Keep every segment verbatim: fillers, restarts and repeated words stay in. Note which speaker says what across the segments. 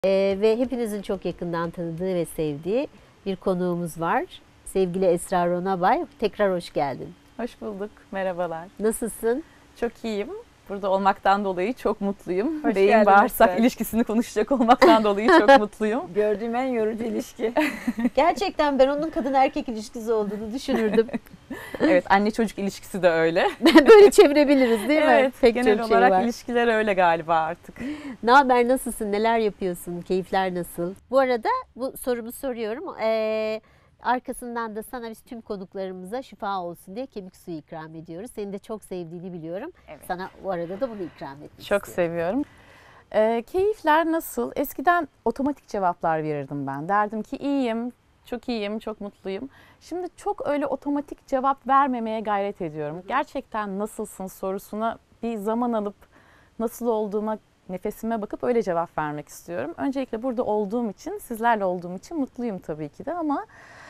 Speaker 1: Ee, ve hepinizin çok yakından tanıdığı ve sevdiği bir konuğumuz var. Sevgili Esra Ronabay, tekrar hoş geldin.
Speaker 2: Hoş bulduk, merhabalar.
Speaker 1: Nasılsın?
Speaker 2: Çok iyiyim. Burada olmaktan dolayı çok mutluyum.
Speaker 3: Hoş
Speaker 2: Beyin
Speaker 3: geldin
Speaker 2: bağırsak
Speaker 3: Esra.
Speaker 2: ilişkisini konuşacak olmaktan dolayı çok mutluyum.
Speaker 3: Gördüğüm en yorucu ilişki.
Speaker 1: Gerçekten ben onun kadın erkek ilişkisi olduğunu düşünürdüm.
Speaker 2: Evet, anne çocuk ilişkisi de öyle.
Speaker 1: Böyle çevirebiliriz değil mi?
Speaker 2: Evet,
Speaker 1: Pek
Speaker 2: genel
Speaker 1: çok şey
Speaker 2: olarak
Speaker 1: var.
Speaker 2: ilişkiler öyle galiba artık.
Speaker 1: Ne haber, nasılsın, neler yapıyorsun, keyifler nasıl? Bu arada bu sorumu soruyorum. Ee, arkasından da sana biz tüm konuklarımıza şifa olsun diye kemik suyu ikram ediyoruz. Seni de çok sevdiğini biliyorum.
Speaker 2: Evet.
Speaker 1: Sana bu arada da bunu ikram etmek
Speaker 2: Çok
Speaker 1: istiyorum.
Speaker 2: seviyorum. Ee, keyifler nasıl? Eskiden otomatik cevaplar verirdim ben. Derdim ki iyiyim, çok iyiyim, çok mutluyum. Şimdi çok öyle otomatik cevap vermemeye gayret ediyorum. Gerçekten nasılsın sorusuna bir zaman alıp nasıl olduğuma, nefesime bakıp öyle cevap vermek istiyorum. Öncelikle burada olduğum için, sizlerle olduğum için mutluyum tabii ki de ama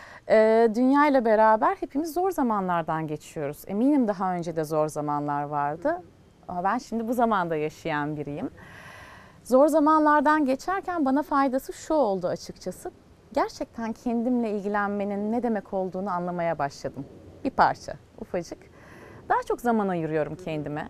Speaker 2: e, dünya ile beraber hepimiz zor zamanlardan geçiyoruz. Eminim daha önce de zor zamanlar vardı ama ben şimdi bu zamanda yaşayan biriyim. Zor zamanlardan geçerken bana faydası şu oldu açıkçası. Gerçekten kendimle ilgilenmenin ne demek olduğunu anlamaya başladım. Bir parça, ufacık. Daha çok zaman ayırıyorum kendime.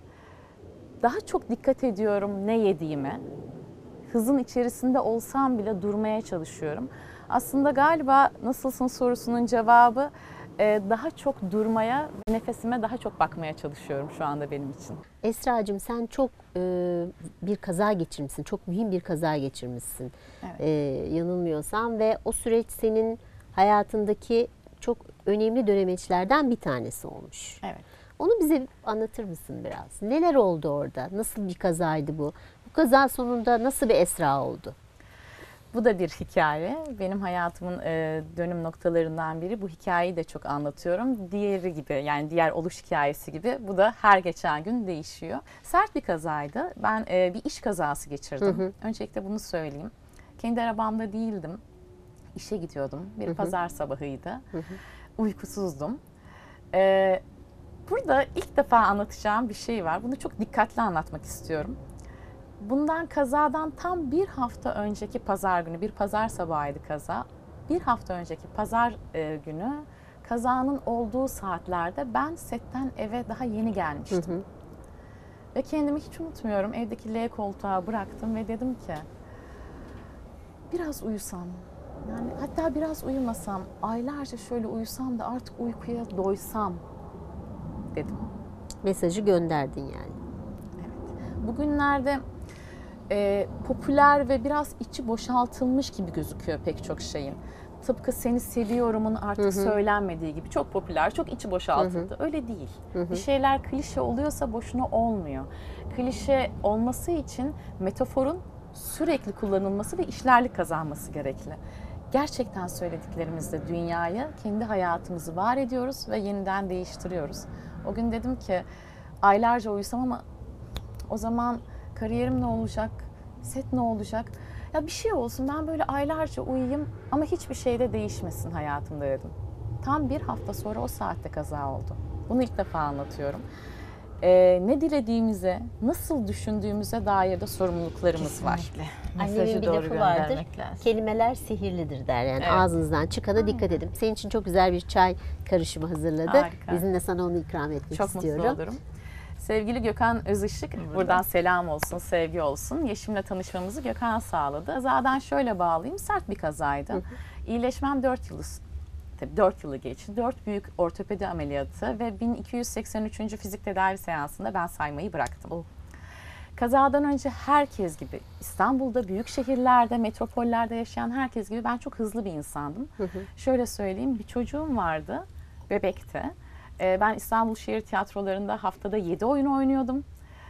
Speaker 2: Daha çok dikkat ediyorum ne yediğime. Hızın içerisinde olsam bile durmaya çalışıyorum. Aslında galiba nasılsın sorusunun cevabı daha çok durmaya, nefesime daha çok bakmaya çalışıyorum şu anda benim için.
Speaker 1: Esra'cığım sen çok e, bir kaza geçirmişsin. Çok mühim bir kaza geçirmişsin.
Speaker 2: Evet.
Speaker 1: E, yanılmıyorsam ve o süreç senin hayatındaki çok önemli dönemeçlerden bir tanesi olmuş.
Speaker 2: Evet.
Speaker 1: Onu bize anlatır mısın biraz? Neler oldu orada? Nasıl bir kazaydı bu? Bu kaza sonunda nasıl bir Esra oldu?
Speaker 2: Bu da bir hikaye. Benim hayatımın e, dönüm noktalarından biri. Bu hikayeyi de çok anlatıyorum. Diğeri gibi, yani diğer oluş hikayesi gibi bu da her geçen gün değişiyor. Sert bir kazaydı. Ben e, bir iş kazası geçirdim.
Speaker 1: Hı hı.
Speaker 2: Öncelikle bunu söyleyeyim. Kendi arabamda değildim. İşe gidiyordum. Bir
Speaker 1: Hı hı.
Speaker 2: pazar sabahıydı.
Speaker 1: Hı hı.
Speaker 2: Uykusuzdum. E, burada ilk defa anlatacağım bir şey var. Bunu çok dikkatli anlatmak istiyorum. Bundan kazadan tam bir hafta önceki pazar günü, bir pazar sabahıydı kaza. Bir hafta önceki pazar e, günü kazanın olduğu saatlerde ben setten eve daha yeni gelmiştim.
Speaker 1: Hı hı.
Speaker 2: Ve kendimi hiç unutmuyorum. Evdeki L koltuğa bıraktım ve dedim ki biraz uyusam, yani hatta biraz uyumasam, aylarca şöyle uyusam da artık uykuya doysam dedim.
Speaker 1: Mesajı gönderdin yani.
Speaker 2: Evet. Bugünlerde e, popüler ve biraz içi boşaltılmış gibi gözüküyor pek çok şeyin. Tıpkı seni seviyorumun artık
Speaker 1: Hı hı.
Speaker 2: söylenmediği gibi çok popüler, çok içi boşaltıldı. Öyle değil.
Speaker 1: Hı hı.
Speaker 2: Bir şeyler klişe oluyorsa boşuna olmuyor. Klişe olması için metaforun sürekli kullanılması ve işlerlik kazanması gerekli. Gerçekten söylediklerimizle dünyayı, kendi hayatımızı var ediyoruz ve yeniden değiştiriyoruz. O gün dedim ki aylarca uyusam ama o zaman kariyerim ne olacak, set ne olacak? Ya bir şey olsun, ben böyle aylarca uyuyayım ama hiçbir şey de değişmesin hayatımda dedim. Tam bir hafta sonra o saatte kaza oldu. Bunu ilk defa anlatıyorum. Ee, ne dilediğimize, nasıl düşündüğümüze dair de sorumluluklarımız var.
Speaker 3: Kesinlikle.
Speaker 1: Annemin
Speaker 3: Mesajı
Speaker 1: bir
Speaker 3: doğru
Speaker 1: lafı vardır.
Speaker 3: göndermek lazım.
Speaker 1: Kelimeler sihirlidir der. Yani
Speaker 2: Evet.
Speaker 1: ağzınızdan çıkana dikkat edin. Senin için çok güzel bir çay karışımı hazırladı.
Speaker 2: Harika.
Speaker 1: Bizimle sana onu ikram etmek
Speaker 2: Çok
Speaker 1: istiyorum.
Speaker 2: mutlu olurum. Sevgili Gökhan Özışık, buradan. buradan selam olsun, sevgi olsun. Yeşim'le tanışmamızı Gökhan sağladı. Zaten şöyle bağlayayım, sert bir kazaydı. Hı hı. İyileşmem dört yılı, tabii dört yılı geçti. dört büyük ortopedi ameliyatı ve bin iki yüz seksen üçüncü fizik tedavi seansında ben saymayı bıraktım. Oh. Kazadan önce herkes gibi İstanbul'da, büyük şehirlerde, metropollerde yaşayan herkes gibi ben çok hızlı bir insandım. Hı hı. Şöyle söyleyeyim, bir çocuğum vardı, bebekte. Ben İstanbul Şehir Tiyatroları'nda haftada yedi oyun oynuyordum.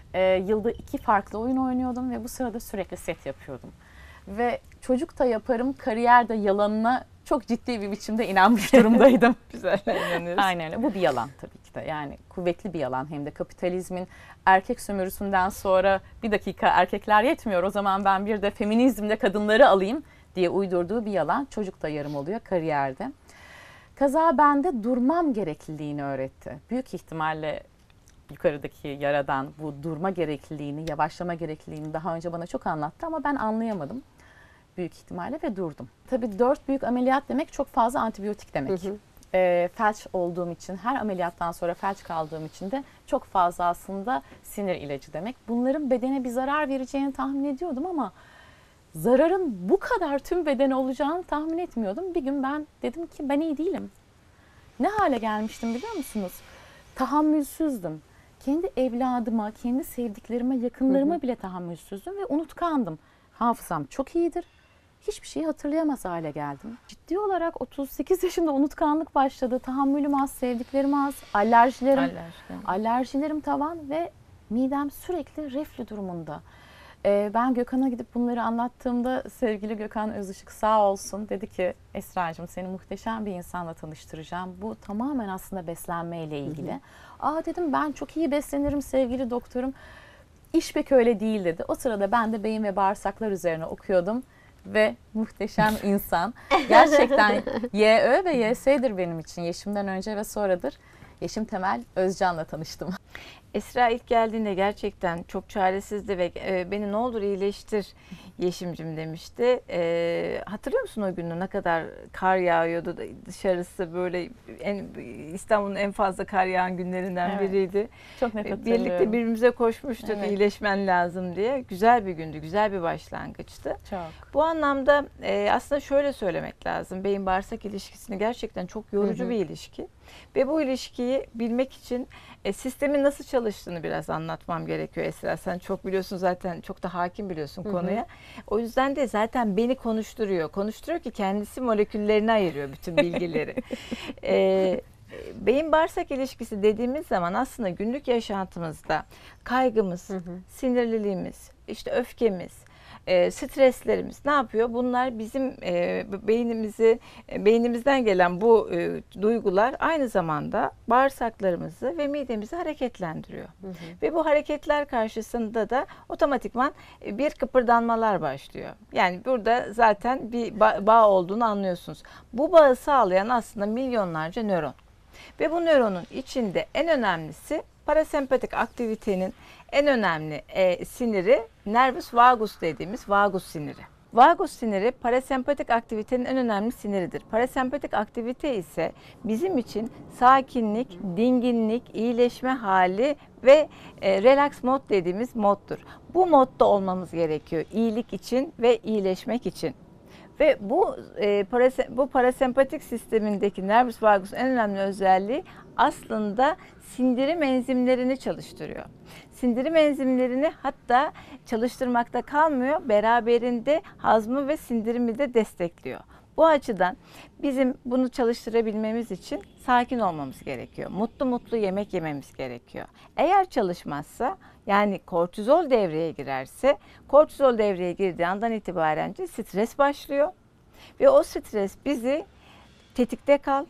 Speaker 2: Yılda iki farklı oyun oynuyordum ve bu sırada sürekli set yapıyordum. Ve çocuk da yaparım, kariyer de yalanına çok ciddi bir biçimde inanmış durumdaydım.
Speaker 3: Güzel inanıyoruz.
Speaker 2: Aynen öyle. Bu bir yalan tabii ki de. Yani kuvvetli bir yalan, hem de kapitalizmin erkek sömürüsünden sonra bir dakika erkekler yetmiyor, o zaman ben bir de feminizmde kadınları alayım diye uydurduğu bir yalan. Çocuk da yarım oluyor kariyerde. Kaza bende durmam gerekliliğini öğretti. Büyük ihtimalle yukarıdaki yaradan bu durma gerekliliğini, yavaşlama gerekliliğini daha önce bana çok anlattı ama ben anlayamadım. büyük ihtimalle ve durdum. Tabii dört büyük ameliyat demek çok fazla antibiyotik demek.
Speaker 1: Hı hı.
Speaker 2: E, felç olduğum için, her ameliyattan sonra felç kaldığım için de çok fazla aslında sinir ilacı demek. Bunların bedene bir zarar vereceğini tahmin ediyordum ama zararın bu kadar tüm bedene olacağını tahmin etmiyordum. Bir gün ben dedim ki ben iyi değilim. Ne hale gelmiştim biliyor musunuz? Tahammülsüzdüm. Kendi evladıma, kendi sevdiklerime, yakınlarıma
Speaker 1: Hı hı.
Speaker 2: bile tahammülsüzdüm ve unutkandım. Hafızam çok iyidir. Hiçbir şeyi hatırlayamaz hale geldim. Ciddi olarak otuz sekiz yaşında unutkanlık başladı. Tahammülüm az, sevdiklerim az, alerjilerim,
Speaker 3: Alerji.
Speaker 2: alerjilerim tavan ve midem sürekli reflü durumunda. Ee, ben Gökhan'a gidip bunları anlattığımda sevgili Gökhan Özışık sağ olsun dedi ki Esra'cığım seni muhteşem bir insanla tanıştıracağım. Bu tamamen aslında beslenmeyle ilgili. Hı hı. Aa dedim ben çok iyi beslenirim sevgili doktorum. İş pek öyle değil dedi. O sırada ben de beyin ve bağırsaklar üzerine okuyordum. Ve muhteşem insan. Gerçekten Y Ö ve Y S'dir benim için. Yeşim'den önce ve sonradır. Yeşim Temel Özcan'la tanıştım.
Speaker 3: Esra ilk geldiğinde gerçekten çok çaresizdi ve e, beni ne olur iyileştir Yeşimcim demişti. E, hatırlıyor musun o günü ne kadar kar yağıyordu da dışarısı böyle en, İstanbul'un en fazla kar yağan günlerinden
Speaker 2: Evet.
Speaker 3: biriydi.
Speaker 2: Çok net hatırlıyorum.
Speaker 3: Birlikte birbirimize koşmuştuk
Speaker 2: Evet.
Speaker 3: iyileşmen lazım diye. Güzel bir gündü, güzel bir başlangıçtı.
Speaker 2: Çok.
Speaker 3: Bu anlamda e, aslında şöyle söylemek lazım. Beyin bağırsak ilişkisini gerçekten çok yorucu
Speaker 1: Hı hı.
Speaker 3: bir ilişki. Ve bu ilişkiyi bilmek için e, sistemin nasıl çalıştığını biraz anlatmam gerekiyor Esra. Sen çok biliyorsun zaten, çok da hakim biliyorsun
Speaker 1: Hı hı.
Speaker 3: konuya. O yüzden de zaten beni konuşturuyor. Konuşturuyor ki kendisi moleküllerine ayırıyor bütün bilgileri. e, Beyin bağırsak ilişkisi dediğimiz zaman aslında günlük yaşantımızda kaygımız,
Speaker 1: Hı hı.
Speaker 3: sinirliliğimiz, işte öfkemiz, e, streslerimiz ne yapıyor? Bunlar bizim e, beynimizi, e, beynimizden gelen bu e, duygular aynı zamanda bağırsaklarımızı ve midemizi hareketlendiriyor.
Speaker 1: Hı hı.
Speaker 3: Ve bu hareketler karşısında da otomatikman e, bir kıpırdanmalar başlıyor. Yani burada zaten bir ba- bağ olduğunu anlıyorsunuz. Bu bağı sağlayan aslında milyonlarca nöron. Ve bu nöronun içinde en önemlisi parasempatik aktivitenin en önemli e, siniri nervus vagus dediğimiz vagus siniri. Vagus siniri parasempatik aktivitenin en önemli siniridir. Parasempatik aktivite ise bizim için sakinlik, dinginlik, iyileşme hali ve e, relax mod dediğimiz moddur. Bu modda olmamız gerekiyor iyilik için ve iyileşmek için. Ve bu e, parase, bu parasempatik sistemindeki nervus vagus'un en önemli özelliği aslında sindirim enzimlerini çalıştırıyor. Sindirim enzimlerini hatta çalıştırmakta kalmıyor, beraberinde hazmı ve sindirimi de destekliyor. Bu açıdan bizim bunu çalıştırabilmemiz için sakin olmamız gerekiyor. Mutlu mutlu yemek yememiz gerekiyor. Eğer çalışmazsa, yani kortizol devreye girerse, kortizol devreye girdiği andan itibaren stres başlıyor. Ve o stres bizi tetikte kal,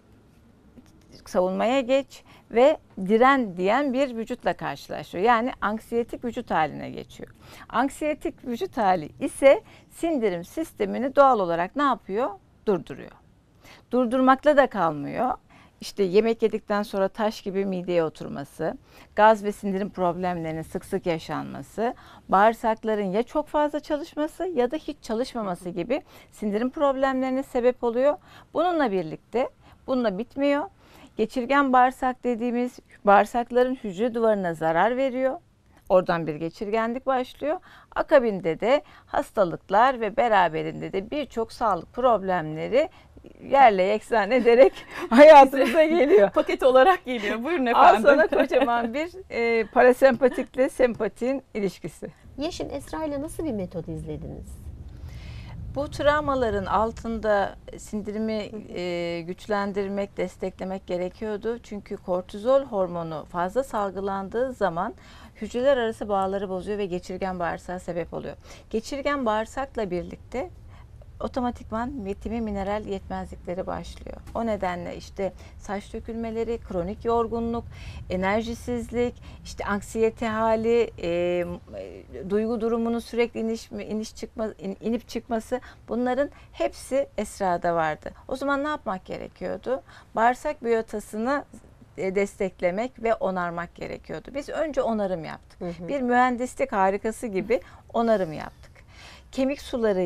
Speaker 3: savunmaya geç ve diren diyen bir vücutla karşılaşıyor. Yani anksiyetik vücut haline geçiyor. Anksiyetik vücut hali ise sindirim sistemini doğal olarak ne yapıyor? Durduruyor. Durdurmakla da kalmıyor. İşte yemek yedikten sonra taş gibi mideye oturması, gaz ve sindirim problemlerinin sık sık yaşanması, bağırsakların ya çok fazla çalışması ya da hiç çalışmaması gibi sindirim problemlerine sebep oluyor. Bununla birlikte bununla bitmiyor. Geçirgen bağırsak dediğimiz bağırsakların hücre duvarına zarar veriyor. Oradan bir geçirgenlik başlıyor. Akabinde de hastalıklar ve beraberinde de birçok sağlık problemleri yerle yeksan ederek hayatımıza geliyor.
Speaker 2: Paket olarak geliyor. Buyurun
Speaker 3: Al
Speaker 2: efendim.
Speaker 3: sana kocaman bir e, parasempatikle sempatin ilişkisi.
Speaker 1: Yeşim, Esra ile nasıl bir metot izlediniz?
Speaker 3: Bu travmaların altında sindirimi e, güçlendirmek, desteklemek gerekiyordu. Çünkü kortizol hormonu fazla salgılandığı zaman hücreler arası bağları bozuyor ve geçirgen bağırsağa sebep oluyor. Geçirgen bağırsakla birlikte otomatikman vitamin, mineral yetmezlikleri başlıyor. O nedenle işte saç dökülmeleri, kronik yorgunluk, enerjisizlik, işte anksiyete hali, e, e, duygu durumunun sürekli iniş, iniş çıkma, in, inip çıkması, bunların hepsi Esra'da vardı. O zaman ne yapmak gerekiyordu? Bağırsak biyotasını desteklemek ve onarmak gerekiyordu. Biz önce onarım yaptık.
Speaker 1: Hı hı.
Speaker 3: Bir mühendislik harikası gibi onarım yaptık. Kemik sularıyla,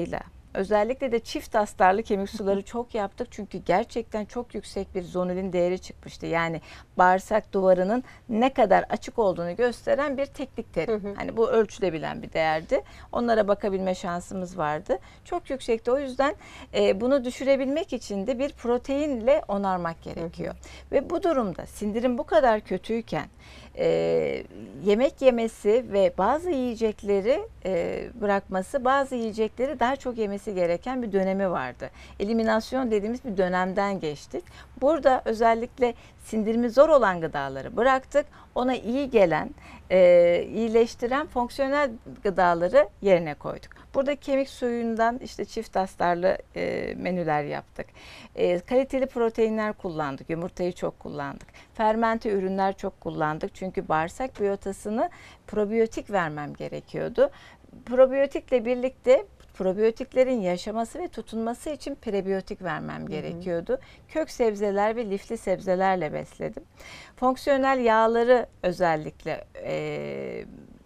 Speaker 3: Özellikle de çift astarlı kemik suları çok yaptık. Çünkü gerçekten çok yüksek bir zonulin değeri çıkmıştı. Yani bağırsak duvarının ne kadar açık olduğunu gösteren bir teknik terim. Hı hı. Hani bu ölçülebilen bir değerdi. Onlara bakabilme şansımız vardı. Çok yüksekti. O yüzden e, bunu düşürebilmek için de bir proteinle onarmak gerekiyor. Hı hı. Ve bu durumda sindirim bu kadar kötüyken e, yemek yemesi ve bazı yiyecekleri e, bırakması, bazı yiyecekleri daha çok yemesi gereken bir dönemi vardı. Eliminasyon dediğimiz bir dönemden geçtik. Burada özellikle sindirimi zor olan gıdaları bıraktık. Ona iyi gelen, e, iyileştiren fonksiyonel gıdaları yerine koyduk. Burada kemik suyundan işte çift astarlı e, menüler yaptık. E, kaliteli proteinler kullandık. Yumurtayı çok kullandık. Fermente ürünler çok kullandık. Çünkü bağırsak biyotasını probiyotik vermem gerekiyordu. Probiyotikle birlikte probiyotiklerin yaşaması ve tutunması için prebiyotik vermem gerekiyordu. Hı hı. Kök sebzeler ve lifli sebzelerle besledim. Fonksiyonel yağları özellikle e,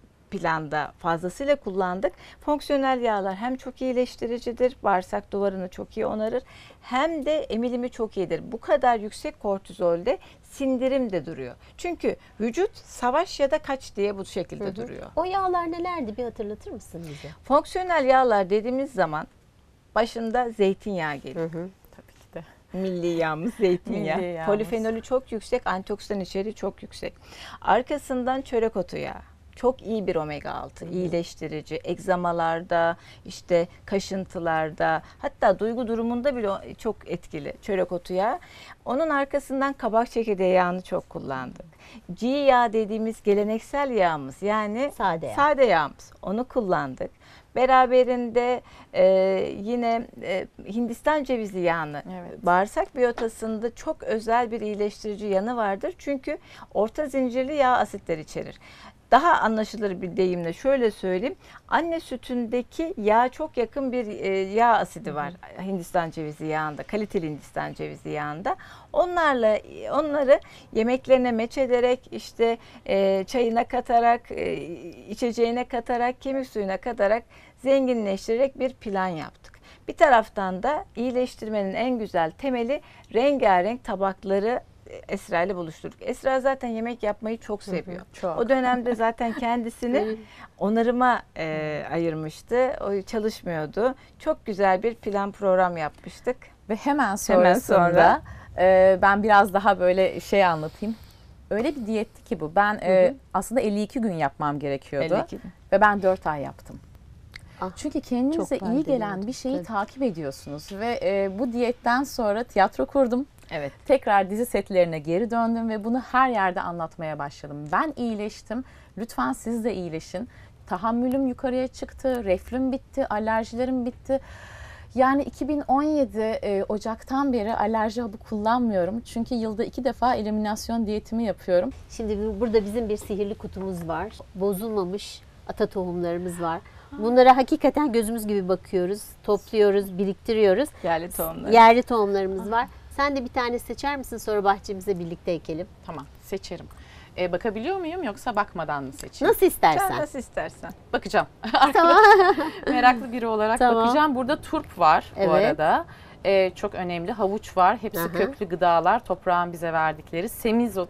Speaker 3: planda fazlasıyla kullandık. Fonksiyonel yağlar hem çok iyileştiricidir, bağırsak duvarını çok iyi onarır, hem de emilimi çok iyidir. Bu kadar yüksek kortizolde sindirim de duruyor. Çünkü vücut savaş ya da kaç diye bu şekilde hı hı. duruyor.
Speaker 1: O yağlar nelerdi, bir hatırlatır mısın bize?
Speaker 3: Fonksiyonel yağlar dediğimiz zaman başında zeytinyağı geliyor. Hı hı.
Speaker 2: Tabii ki de.
Speaker 3: Milli yağımız zeytinyağı. Milli yağımız. Polifenolü çok yüksek, antioksidan içeriği çok yüksek. Arkasından çörek otu yağı. Çok iyi bir omega altı, iyileştirici, egzamalarda, işte kaşıntılarda, hatta duygu durumunda bile çok etkili çörek otu yağı. Onun arkasından kabak çekirdeği yağını çok kullandık. Ghee yağı dediğimiz geleneksel yağımız, yani
Speaker 1: sade, yağ.
Speaker 3: sade yağımız, onu kullandık. Beraberinde e, yine e, Hindistan cevizi yağını, evet. Bağırsak biyotasında çok özel bir iyileştirici yanı vardır. Çünkü orta zincirli yağ asitleri içerir. Daha anlaşılır bir deyimle şöyle söyleyeyim. Anne sütündeki yağa çok yakın bir e, yağ asidi var. Hı hı. Hindistan cevizi yağında, kaliteli Hindistan cevizi yağında. Onlarla onları yemeklerine meç ederek, işte e, çayına katarak, e, içeceğine katarak, kemik suyuna katarak zenginleştirerek bir plan yaptık. Bir taraftan da iyileştirmenin en güzel temeli rengarenk tabakları Esra ile buluşturduk. Esra zaten yemek yapmayı çok seviyor. Hı hı, çok. O dönemde zaten kendisini onarıma e, ayırmıştı. O çalışmıyordu. Çok güzel bir plan program yapmıştık.
Speaker 2: Ve hemen sonrasında hemen sonra, e, ben biraz daha böyle şey anlatayım. Öyle bir diyetti ki bu. Ben e, aslında elli iki gün yapmam gerekiyordu. elli iki gün. Ve ben dört ay yaptım. Ah, çünkü kendinize iyi gelen bir şeyi tabii. takip ediyorsunuz ve e, bu diyetten sonra tiyatro kurdum. Evet. Tekrar dizi setlerine geri döndüm ve bunu her yerde anlatmaya başladım. Ben iyileştim. Lütfen siz de iyileşin. Tahammülüm yukarıya çıktı, reflüm bitti, alerjilerim bitti. Yani iki bin on yedi e, Ocak'tan beri alerji hapı kullanmıyorum. Çünkü yılda iki defa eliminasyon diyetimi yapıyorum.
Speaker 1: Şimdi burada bizim bir sihirli kutumuz var. Bozulmamış ata tohumlarımız var. Bunlara hakikaten gözümüz gibi bakıyoruz, topluyoruz, biriktiriyoruz.
Speaker 3: Yerli tohumlar.
Speaker 1: Yerli tohumlarımız var. Sen de bir tane seçer misin, sonra bahçemize birlikte ekelim?
Speaker 2: Tamam, seçerim. Ee, bakabiliyor muyum yoksa bakmadan mı seçeyim?
Speaker 1: Nasıl istersen.
Speaker 3: Sen nasıl istersen.
Speaker 2: Bakacağım.
Speaker 1: Tamam.
Speaker 2: Meraklı biri olarak tamam. bakacağım. Burada turp var evet. bu arada. Ee, çok önemli. Havuç var. Hepsi Aha. köklü gıdalar. Toprağın bize verdikleri. Semizot.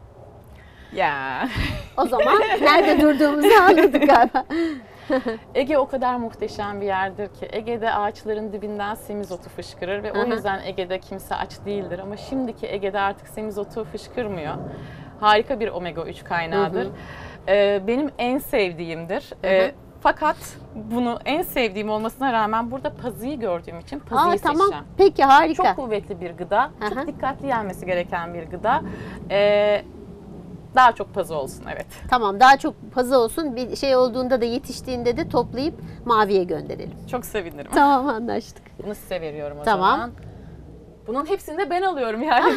Speaker 3: Ya.
Speaker 1: O zaman nerede durduğumuzu anladık galiba.
Speaker 2: Ege o kadar muhteşem bir yerdir ki Ege'de ağaçların dibinden semizotu fışkırır ve Aha. o yüzden Ege'de kimse aç değildir ama şimdiki Ege'de artık semizotu fışkırmıyor. Harika bir omega üç kaynağıdır. Hı hı. Ee, benim en sevdiğimdir. Hı hı. Ee, fakat bunu en sevdiğim olmasına rağmen burada pazıyı gördüğüm için pazıyı Aa,
Speaker 1: tamam.
Speaker 2: seçeceğim.
Speaker 1: Peki harika.
Speaker 2: Çok kuvvetli bir gıda.
Speaker 1: Hı hı.
Speaker 2: Çok dikkatli yenmesi gereken bir gıda. Ee, Daha çok pazı olsun evet.
Speaker 1: Tamam, daha çok pazı olsun. Bir şey olduğunda da, yetiştiğinde de toplayıp maviye gönderelim.
Speaker 2: Çok sevinirim.
Speaker 1: Tamam, anlaştık.
Speaker 2: Bunu size veriyorum o
Speaker 1: tamam.
Speaker 2: zaman. Bunun hepsini de ben alıyorum yani.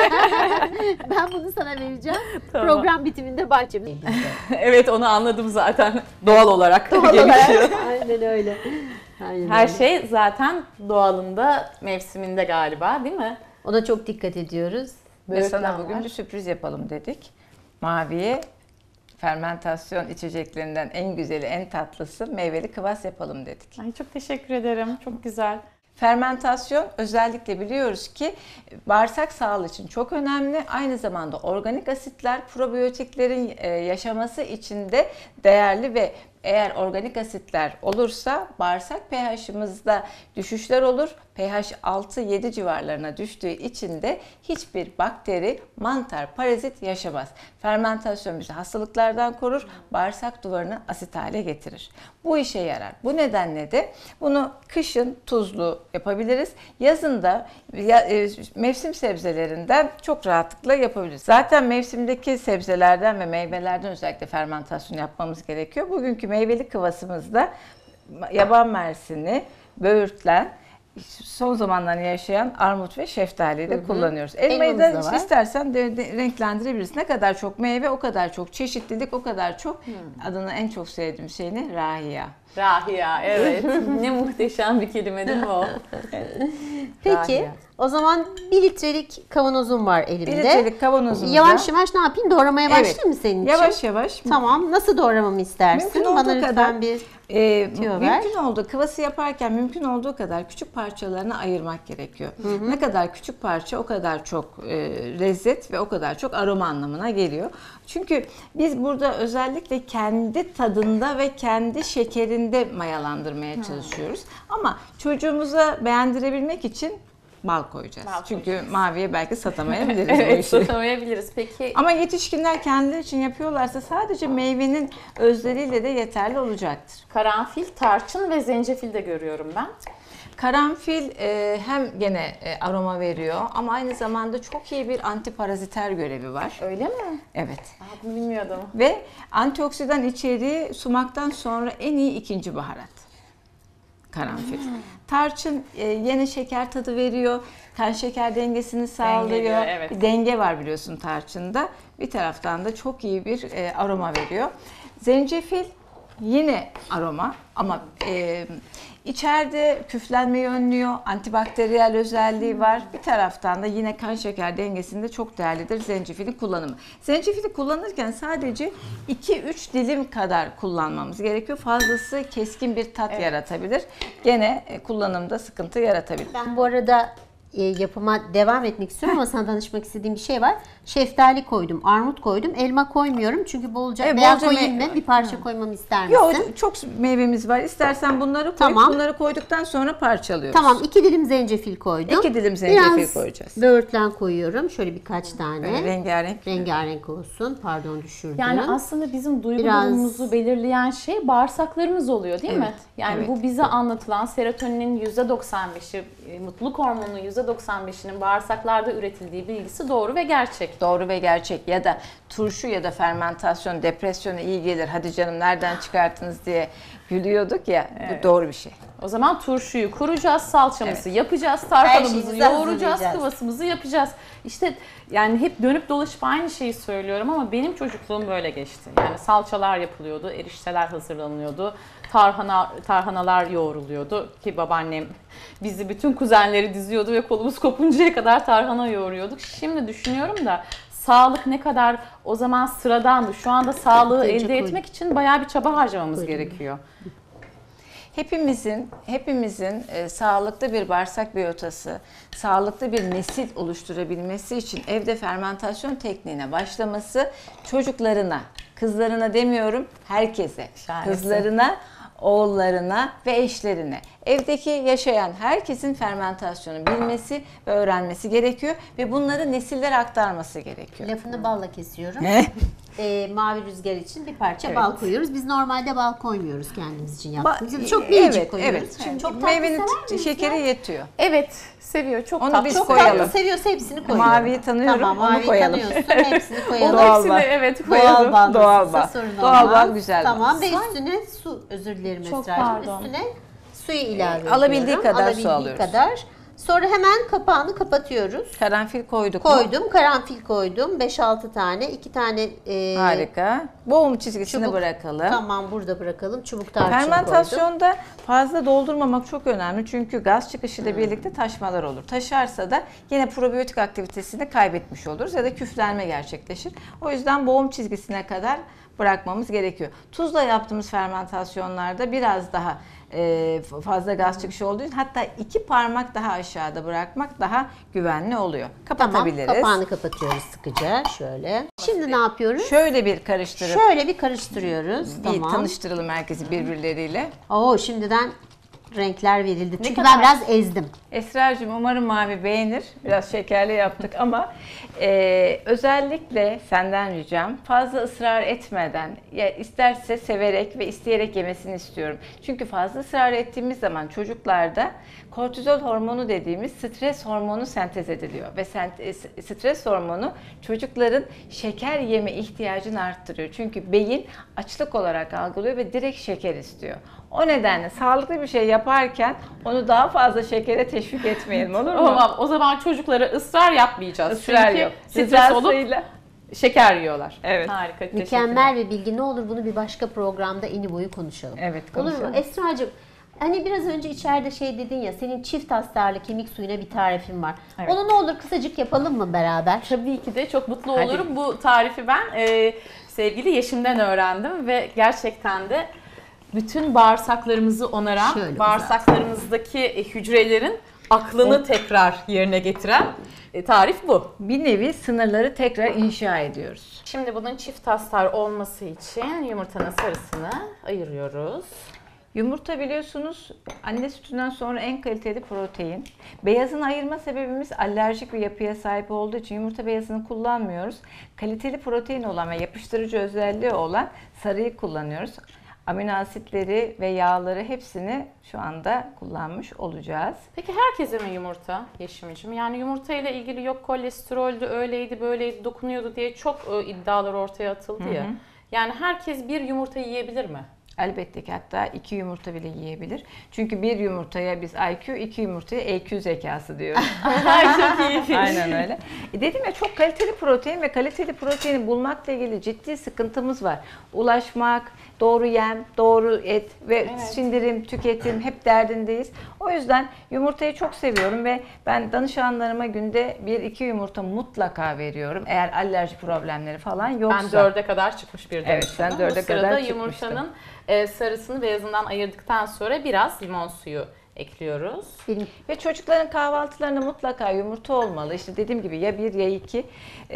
Speaker 1: Ben bunu sana vereceğim. Tamam. Program bitiminde bahçemizde.
Speaker 2: Evet, onu anladım zaten. Doğal olarak
Speaker 1: Doğal
Speaker 2: gelişiyor.
Speaker 1: olarak. Aynen öyle. Aynen
Speaker 2: Her
Speaker 1: öyle.
Speaker 2: şey zaten doğalında, mevsiminde galiba, değil mi?
Speaker 1: Ona çok dikkat ediyoruz.
Speaker 3: Ve sana bugün bir sürpriz yapalım dedik. Maviye fermentasyon içeceklerinden en güzeli, en tatlısı meyveli kıvas yapalım dedik.
Speaker 2: Ay çok teşekkür ederim. Çok güzel.
Speaker 3: Fermentasyon özellikle biliyoruz ki bağırsak sağlığı için çok önemli. Aynı zamanda organik asitler probiyotiklerin yaşaması için de değerli ve eğer organik asitler olursa bağırsak pH'ımızda düşüşler olur. pH altı yedi civarlarına düştüğü için de hiçbir bakteri, mantar, parazit yaşamaz. Fermentasyon bizi hastalıklardan korur, bağırsak duvarını asit hale getirir. Bu işe yarar. Bu nedenle de bunu kışın tuzlu yapabiliriz. Yazın da mevsim sebzelerinden çok rahatlıkla yapabiliriz. Zaten mevsimdeki sebzelerden ve meyvelerden özellikle fermentasyon yapmamız gerekiyor. Bugünkü meyveli kıvasımızda yaban mersini, böğürtlen, son zamanlarda yaşayan armut ve şeftaliyi de hı hı. kullanıyoruz. Elmayı
Speaker 1: Elmamız
Speaker 3: da,
Speaker 1: da
Speaker 3: istersen de, de renklendirebiliriz. Ne kadar çok meyve, o kadar çok çeşitlilik, o kadar çok hmm. adını en çok sevdiğim şey ne? Rahiya.
Speaker 2: Rahiya, evet. Ne muhteşem bir kelime değil mi o? Evet.
Speaker 1: Peki,
Speaker 2: Rahiya.
Speaker 1: O zaman bir litrelik kavanozum var elimde.
Speaker 3: Bir litrelik kavanozumuzda.
Speaker 1: Yavaş yavaş ne yapayım? Doğramaya başlayayım
Speaker 3: evet.
Speaker 1: mı senin için?
Speaker 3: Yavaş yavaş.
Speaker 1: Tamam. Nasıl doğramamı istersin?
Speaker 3: Mümkün
Speaker 1: Bana
Speaker 3: olduğu
Speaker 1: lütfen
Speaker 3: kadar
Speaker 1: bir
Speaker 3: e,
Speaker 1: tüyo ver.
Speaker 3: mümkün olduğu kıvası yaparken mümkün olduğu kadar küçük parçalarına ayırmak gerekiyor. Hı hı. Ne kadar küçük parça o kadar çok e, lezzet ve o kadar çok aroma anlamına geliyor. Çünkü biz burada özellikle kendi tadında ve kendi şekerinde mayalandırmaya hı. çalışıyoruz. Ama çocuğumuza beğendirebilmek için bal koyacağız. Bal Çünkü koyacağız. Maviye belki satamayabiliriz.
Speaker 2: Evet, satamayabiliriz. Peki.
Speaker 3: Ama yetişkinler kendileri için yapıyorlarsa sadece meyvenin özleriyle de yeterli olacaktır.
Speaker 2: Karanfil, tarçın ve zencefil de görüyorum ben.
Speaker 3: Karanfil e, hem gene e, aroma veriyor ama aynı zamanda çok iyi bir antiparaziter görevi var.
Speaker 2: Öyle mi?
Speaker 3: Evet.
Speaker 2: Aa, bunu bilmiyordum.
Speaker 3: Ve antioksidan içeriği sumaktan sonra en iyi ikinci baharat. Karanfil. Hmm. Tarçın e, yine şeker tadı veriyor. Kan şeker dengesini sağlıyor. Dengeliyor, evet. Bir denge var biliyorsun tarçında. Bir taraftan da çok iyi bir e, aroma veriyor. Zencefil yine aroma ama e, içeride küflenmeyi önlüyor. Antibakteriyel özelliği var. Bir taraftan da yine kan şeker dengesinde çok değerlidir zencefilin kullanımı. Zencefili kullanırken sadece iki üç dilim kadar kullanmamız gerekiyor. Fazlası keskin bir tat evet. yaratabilir. Gene kullanımda sıkıntı yaratabilir.
Speaker 1: Ben bu arada e, yapıma devam etmek istiyorum ama sana danışmak istediğim bir şey var. Şeftali koydum, armut koydum, elma koymuyorum çünkü bolca evet, veya koyayım mı? Bir parça Hı. koymamı ister misin?
Speaker 3: Yok, çok meyvemiz var. İstersen bunları koy. Tamam. Bunları koyduktan sonra parçalıyoruz.
Speaker 1: Tamam, iki dilim zencefil koydum.
Speaker 3: İki dilim zencefil
Speaker 1: Biraz
Speaker 3: koyacağız.
Speaker 1: Böğürtlen koyuyorum. Şöyle birkaç tane.
Speaker 3: Böyle rengarenk.
Speaker 1: Rengarenk olsun. Pardon düşürdüm.
Speaker 2: Yani aslında bizim duygu
Speaker 1: Biraz...
Speaker 2: durumumuzu belirleyen şey bağırsaklarımız oluyor değil
Speaker 3: evet.
Speaker 2: mi? Yani
Speaker 3: evet.
Speaker 2: bu bize anlatılan serotoninin yüzde doksan beşi, mutluluk hormonunun yüzde doksan beşinin bağırsaklarda üretildiği bilgisi doğru ve gerçek.
Speaker 3: Doğru ve gerçek. Ya da turşu ya da fermentasyon depresyona iyi gelir. Hadi canım nereden çıkarttınız diye gülüyorduk ya. Evet. Bu doğru bir şey.
Speaker 2: O zaman turşuyu kuracağız, salçamızı evet. yapacağız, tarhanamızı yoğuracağız, kıvasımızı yapacağız. İşte yani hep dönüp dolaşıp aynı şeyi söylüyorum ama benim çocukluğum böyle geçti. Yani salçalar yapılıyordu, erişteler hazırlanıyordu, tarhana tarhanalar yoğruluyordu ki babaannem bizi bütün kuzenleri diziyordu ve kolumuz kopuncaya kadar tarhana yoğuruyorduk. Şimdi düşünüyorum da sağlık ne kadar o zaman sıradandı. Şu anda sağlığı elde etmek için bayağı bir çaba harcamamız gerekiyor.
Speaker 3: Hepimizin hepimizin e, sağlıklı bir bağırsak biyotası, sağlıklı bir nesil oluşturabilmesi için evde fermentasyon tekniğine başlaması çocuklarına, kızlarına demiyorum, herkese, Şahanesi. kızlarına, oğullarına ve eşlerine, evdeki yaşayan herkesin fermentasyonu bilmesi ve öğrenmesi gerekiyor ve bunları nesillere aktarması gerekiyor.
Speaker 1: Lafını balla kesiyorum. e, mavi rüzgar için bir parça evet. bal koyuyoruz. Biz normalde bal koymuyoruz kendimiz için yaptığımız. Ba- çok minicik evet, koyuyoruz. Evet.
Speaker 3: Şimdi çok tatlı meyvenin şekeri ya? Yetiyor.
Speaker 2: Evet, seviyor. Çok
Speaker 3: onu
Speaker 2: tatlı.
Speaker 3: biz
Speaker 1: çok
Speaker 3: koyalım.
Speaker 1: Tatlı seviyorsa hepsini koyuyorum.
Speaker 3: Maviyi tanıyorum.
Speaker 1: Tamam,
Speaker 3: onu
Speaker 1: maviyi
Speaker 3: koyalım.
Speaker 1: tanıyorsun. Hepsini koyalım.
Speaker 2: Doğal bal. Evet, koyalım.
Speaker 1: Doğal bal.
Speaker 3: Doğal bal. Doğal bal güzel.
Speaker 1: Tamam ve üstüne su, özür dilerim Esra'cığım. Üstüne suyu ilave ediyorum.
Speaker 3: Alabildiği kadar
Speaker 1: Alabildiği
Speaker 3: su alıyoruz.
Speaker 1: kadar. Sonra hemen kapağını kapatıyoruz.
Speaker 3: Karanfil koyduk
Speaker 1: Koydum,
Speaker 3: mu?
Speaker 1: karanfil koydum. beş altı tane, iki tane e,
Speaker 3: harika. Boğum çizgisini
Speaker 1: çubuk,
Speaker 3: bırakalım.
Speaker 1: Tamam, burada bırakalım. Çubuk tarçın
Speaker 3: Fermentasyonda
Speaker 1: koydum.
Speaker 3: fazla doldurmamak çok önemli. Çünkü gaz çıkışıyla hmm. birlikte taşmalar olur. Taşarsa da yine probiyotik aktivitesini kaybetmiş oluruz ya da küflenme gerçekleşir. O yüzden boğum çizgisine kadar bırakmamız gerekiyor. Tuzla yaptığımız fermentasyonlarda biraz daha e, fazla gaz çıkışı olduğu için hatta iki parmak daha aşağıda bırakmak daha güvenli oluyor. Kapatabiliriz.
Speaker 1: Tamam, kapağını kapatıyoruz sıkıca şöyle. Şimdi ne yapıyoruz?
Speaker 3: Şöyle bir karıştırıp
Speaker 1: Şöyle bir karıştırıyoruz.
Speaker 3: bir
Speaker 1: Tamam.
Speaker 3: tanıştıralım herkesi birbirleriyle.
Speaker 1: Oo, şimdiden renkler verildi. Çünkü
Speaker 3: kadar-
Speaker 1: ben biraz ezdim.
Speaker 3: Esra'cığım umarım Mavi beğenir. Biraz şekerli yaptık ama e, özellikle senden ricam fazla ısrar etmeden, ya isterse severek ve isteyerek yemesini istiyorum. Çünkü fazla ısrar ettiğimiz zaman çocuklarda kortizol hormonu dediğimiz stres hormonu sentez ediliyor ve sent- stres hormonu çocukların şeker yeme ihtiyacını arttırıyor. Çünkü beyin açlık olarak algılıyor ve direkt şeker istiyor. O nedenle sağlıklı bir şey yaparken onu daha fazla şekere teşvik etmeyelim, olur mu?
Speaker 2: Tamam, o zaman çocuklara ısrar yapmayacağız.
Speaker 3: Israr
Speaker 2: Çünkü
Speaker 3: yok.
Speaker 2: stres olup
Speaker 3: Rızasıyla.
Speaker 2: şeker yiyorlar.
Speaker 3: Evet.
Speaker 2: Harika. teşekkürler.
Speaker 1: Mükemmel bir bilgi. Ne olur bunu bir başka programda eni boyu konuşalım.
Speaker 3: Evet,
Speaker 1: Olur mu?
Speaker 3: konuşalım.
Speaker 1: Esra'cığım, hani biraz önce içeride şey dedin ya, senin çift astarlı kemik suyuna bir tarifin var.
Speaker 2: Evet.
Speaker 1: Onu ne olur kısacık yapalım mı beraber?
Speaker 2: Tabii ki de çok mutlu
Speaker 3: Hadi.
Speaker 2: olurum. Bu tarifi ben e, sevgili Yeşim'den öğrendim ve gerçekten de bütün bağırsaklarımızı onaran,
Speaker 1: Şöyle
Speaker 2: bağırsaklarımızdaki e, hücrelerin aklını tekrar yerine getiren e, tarif bu.
Speaker 3: Bir nevi sınırları tekrar inşa ediyoruz.
Speaker 2: Şimdi bunun çift astar olması için yumurtanın sarısını ayırıyoruz.
Speaker 3: Yumurta biliyorsunuz anne sütünden sonra en kaliteli protein. Beyazını ayırma sebebimiz alerjik bir yapıya sahip olduğu için yumurta beyazını kullanmıyoruz. Kaliteli protein olan ve yapıştırıcı özelliği olan sarıyı kullanıyoruz. Amino asitleri ve yağları hepsini şu anda kullanmış olacağız.
Speaker 2: Peki herkese mi yumurta Yeşim'ciğim? Yani yumurta ile ilgili yok kolesteroldü, öyleydi, böyleydi, dokunuyordu diye çok e, iddialar ortaya atıldı ya. Yani herkes bir yumurta yiyebilir mi?
Speaker 3: Elbette ki, hatta iki yumurta bile yiyebilir. Çünkü bir yumurtaya biz I Q, iki yumurtaya E Q zekası diyoruz.
Speaker 2: Çok iyi.
Speaker 3: Aynen öyle. E dedim ya, çok kaliteli protein ve kaliteli proteini bulmakla ilgili ciddi sıkıntımız var. Ulaşmak, doğru yem, doğru et ve
Speaker 2: Evet.
Speaker 3: sindirim, tüketim hep derdindeyiz. O yüzden yumurtayı çok seviyorum ve ben danışanlarıma günde bir iki yumurta mutlaka veriyorum. Eğer alerji problemleri falan yoksa.
Speaker 2: Ben dörde kadar çıkmış bir
Speaker 3: Evet,
Speaker 2: danışanım.
Speaker 3: sen dörde
Speaker 2: Bu sırada
Speaker 3: kadar
Speaker 2: yumurtanın e, sarısını beyazından ayırdıktan sonra biraz limon suyu ekliyoruz.
Speaker 1: Benim
Speaker 3: Ve çocukların kahvaltılarında mutlaka yumurta olmalı. İşte dediğim gibi ya bir ya iki.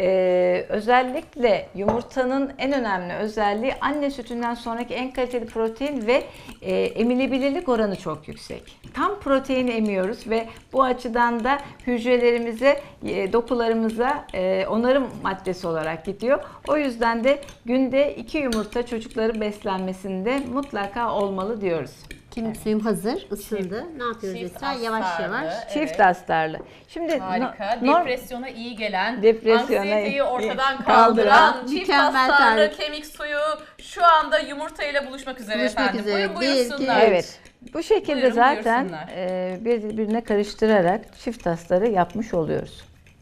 Speaker 3: Ee, özellikle yumurtanın en önemli özelliği anne sütünden sonraki en kaliteli protein ve e, emilebilirlik oranı çok yüksek. Tam proteini emiyoruz ve bu açıdan da hücrelerimize, e, dokularımıza e, onarım maddesi olarak gidiyor. O yüzden de günde iki yumurta çocukların beslenmesinde mutlaka olmalı diyoruz.
Speaker 1: kemik suyum hazır, ısındı. Ne yapıyoruz
Speaker 2: Çift
Speaker 1: Esra? Yavaş
Speaker 2: astarlı,
Speaker 1: yavaş.
Speaker 2: evet.
Speaker 3: Çift astarlı. Şimdi
Speaker 2: Harika.
Speaker 3: no- norm-
Speaker 2: Depresyona iyi gelen,
Speaker 3: Depresyona
Speaker 2: anksiyeteyi
Speaker 3: iyi-
Speaker 2: ortadan
Speaker 3: kaldıran,
Speaker 2: kaldıran, çift
Speaker 1: mükemmel
Speaker 2: astarlı
Speaker 1: tarif.
Speaker 2: kemik suyu şu anda yumurta ile buluşmak üzere
Speaker 1: Buluşmak
Speaker 2: efendim.
Speaker 1: üzere.
Speaker 2: Buyurun
Speaker 1: Bir,
Speaker 2: buyursunlar.
Speaker 1: iki,
Speaker 3: Evet. Bu şekilde
Speaker 2: Buyurun,
Speaker 3: zaten
Speaker 2: buyursunlar.
Speaker 3: e, birbirine karıştırarak çift astarı yapmış oluyoruz.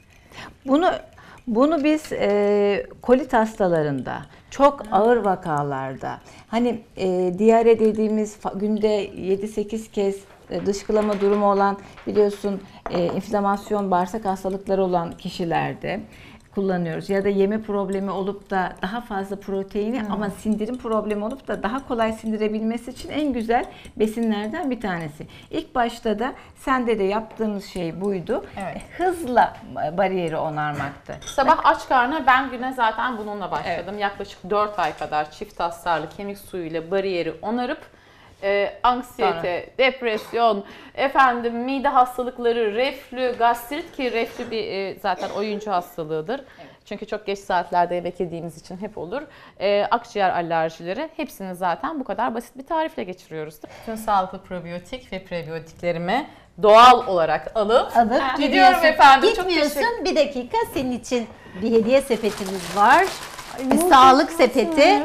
Speaker 3: Bunu bunu biz e, kolit hastalarında, çok ağır vakalarda, hani e, diyare dediğimiz fa- günde yedi sekiz kez e, dışkılama durumu olan, biliyorsun e, inflamasyon, bağırsak hastalıkları olan kişilerde kullanıyoruz. Ya da yeme problemi olup da daha fazla proteini ama sindirim problemi olup da daha kolay sindirebilmesi için en güzel besinlerden bir tanesi. İlk başta da sende de yaptığımız şey buydu.
Speaker 2: Evet.
Speaker 3: Hızla bariyeri onarmaktı.
Speaker 2: Sabah aç karnına ben güne zaten bununla başladım. Yaklaşık dört ay kadar çift astarlı kemik suyuyla bariyeri onarıp e, anksiyete, depresyon, efendim mide hastalıkları, reflü, gastrit, ki reflü bir e, zaten oyuncu hastalığıdır. Çünkü çok geç saatlerde yemek yediğimiz için hep olur. E, akciğer alerjileri, hepsini zaten bu kadar basit bir tarifle geçiriyoruz. Bütün sağlıklı probiyotik ve prebiyotiklerimi doğal olarak alıp,
Speaker 1: Alıp
Speaker 2: gidiyorum
Speaker 1: gidiyorsun.
Speaker 2: efendim. Çok
Speaker 1: Gitmiyorsun.
Speaker 2: teşekkür-
Speaker 1: Bir dakika, senin için bir hediye sepetimiz var. Bir
Speaker 2: muhteşemsiniz.
Speaker 1: sağlık sepeti.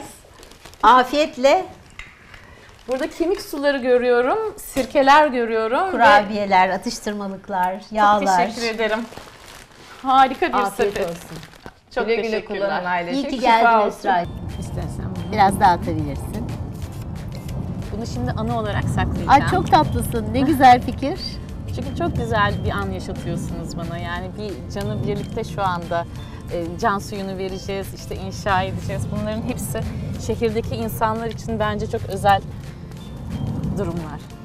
Speaker 1: Afiyetle
Speaker 2: Burada kemik suları görüyorum, sirkeler görüyorum. ve
Speaker 1: kurabiyeler, atıştırmalıklar, yağlar.
Speaker 2: Çok teşekkür ederim. Harika bir
Speaker 1: Afiyet
Speaker 2: sepet.
Speaker 1: olsun.
Speaker 2: Çok
Speaker 3: Güle güle
Speaker 2: teşekkürler.
Speaker 3: kullanın ailecek.
Speaker 1: İyi ki
Speaker 3: Şifa
Speaker 1: geldin
Speaker 3: olsun.
Speaker 1: Esra.
Speaker 3: İstersen bunu.
Speaker 1: Biraz daha atabilirsin.
Speaker 2: Bunu şimdi anı olarak saklayacağım.
Speaker 1: Ay çok tatlısın. Ne güzel fikir.
Speaker 2: Çünkü çok güzel bir an yaşatıyorsunuz bana. Yani bir canı birlikte şu anda e, can suyunu vereceğiz, işte inşa edeceğiz. Bunların hepsi şehirdeki insanlar için bence çok özel durumlar.